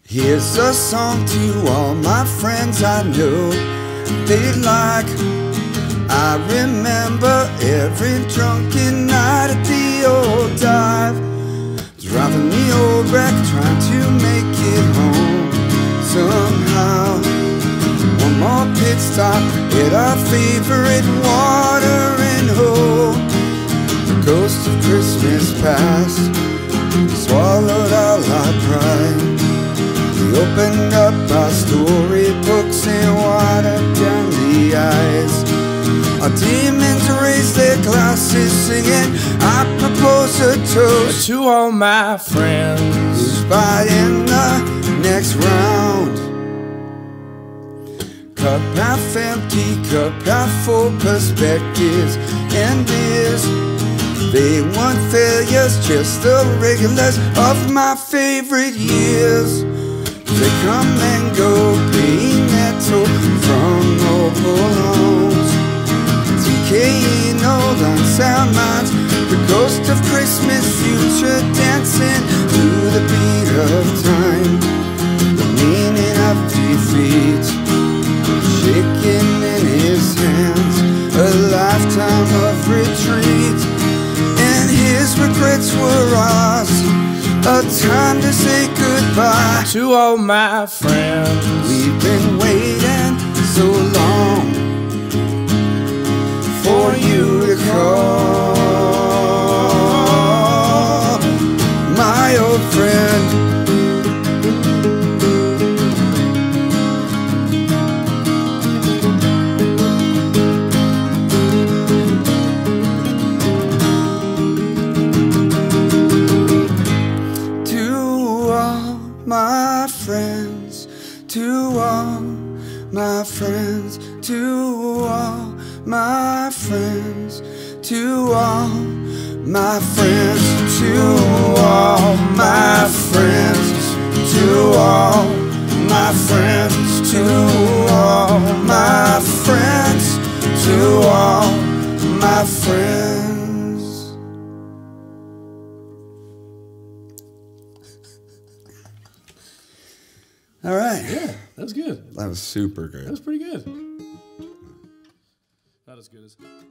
Here's a song to all my friends I know they'd like. I remember every drunken night at the old dive, driving the old wreck, trying to make it home somehow. One more pit stop at our favorite watering hole. The ghost of Christmas past swallowed all our pride. We opened up our storybooks and watered down the eyes. Our demons raised their glasses singing, I propose a toast to all my friends who's buying the next round. Cup half empty, cup half full, perspectives and beers. They weren't failures, just the regulars of my favorite years. They come and go, paying their toll from mobile homes, decaying old unsound minds. The ghost of Christmas future dancing to the beat of time. The meaning of defeat shaking in his hands. A lifetime of retreat, and his regrets were ours. A time to say goodbye to all my friends. We've been waiting so long for you to call, my old friend. My friends, to all my friends, to all my friends, to all my friends, to all my friends, to all my friends, to all my friends, to all my friends. All right. Yeah, that was good. That was super great. That was pretty good. Not as good as...